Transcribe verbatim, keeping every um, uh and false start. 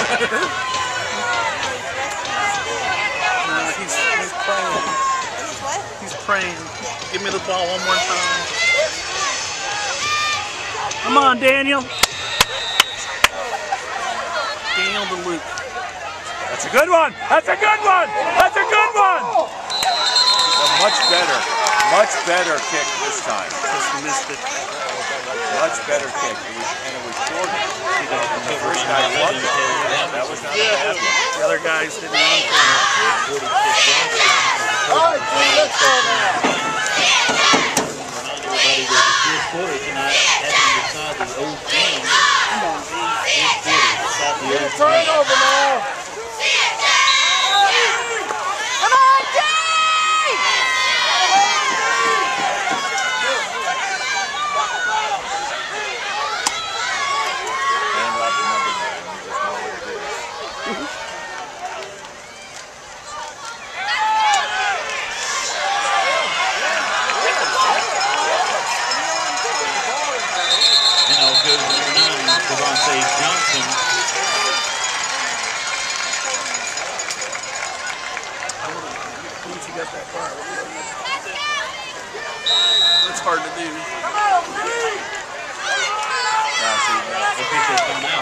he's, he's praying. He's praying. Give me the ball one more time. Come on, Daniel. Daniel to Luke. That's a good one. That's a good one. That's a good one. A much better, much better kick this time. Just missed it. Much better kick. It was, and it was shorter. And the first guy loved it. That was not a bad one. The other guys didn't run for it. All right, team, let's go now. Everybody that the fourth quarter tonight having decide the old game. Fourth quarter decide the old game. Turnover now. Come on, team! And like the number nine, you just know what it is. You know, goes number nine, South Johnston. Once you got that far, that's hard to do. Now, see, I think they come out.